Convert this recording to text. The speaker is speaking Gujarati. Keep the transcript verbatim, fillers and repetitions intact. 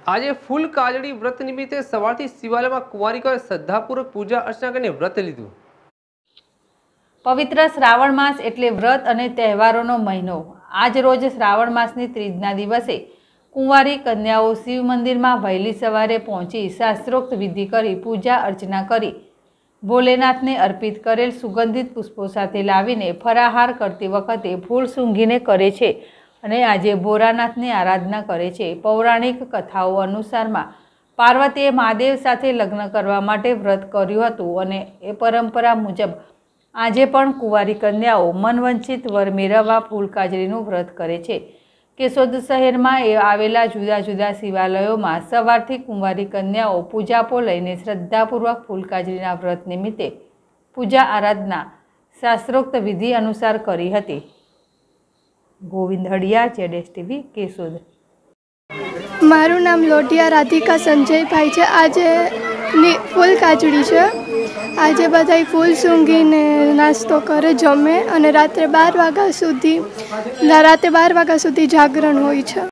આજે ફૂલ કાજળી વ્રત નિમિત્તે સવારથી શિવાલયમાં કુંવારિકોએ શ્રદ્ધાપૂર્વક પૂજા અર્ચના કરીને વ્રત લીધું। પવિત્ર શ્રાવણ માસ એટલે વ્રત અને તહેવારોનો મહિનો। આજ રોજ શ્રાવણ માસની ત્રીજના દિવસે કુંવારી કન્યાઓ શિવ મંદિરમાં વહેલી સવારે પહોંચી શાસ્ત્રોક્ત વિધિ કરી પૂજા અર્ચના કરી ભોલેનાથને અર્પિત કરેલ સુગંધિત પુષ્પો સાથે લાવીને ફરાહાર કરતી વખતે ફૂલ સૂંઘીને કરે છે અને આજે ભોળાનાથની આરાધના કરે છે। પૌરાણિક કથાઓ અનુસારમાં પાર્વતીએ મહાદેવ સાથે લગ્ન કરવા માટે વ્રત કર્યું હતું અને એ પરંપરા મુજબ આજે પણ કુંવારી કન્યાઓ મનવંચિત વર મેળવવા ફૂલ કાજળીનું વ્રત કરે છે। કેશોદ શહેરમાં આવેલા જુદા જુદા શિવાલયોમાં સવારથી કુંવારી કન્યાઓ પૂજાપો લઈને શ્રદ્ધાપૂર્વક ફૂલ કાજળીના વ્રત નિમિત્તે પૂજા આરાધના શાસ્ત્રોક્ત વિધિ અનુસાર કરી હતી। ગોવિંદ હડિયા, જેડેશ ટીવી, કેશોદ। મારું નામ લોઢિયા રાધિકા સંજયભાઈ છે। આજે ફૂલ કાજળી છે। આજે બધા ફૂલ સૂંઘીને નાસ્તો કરે, જમે અને રાત્રે બાર વાગ્યા સુધી રાત્રે બાર વાગ્યા સુધી જાગરણ હોય છે।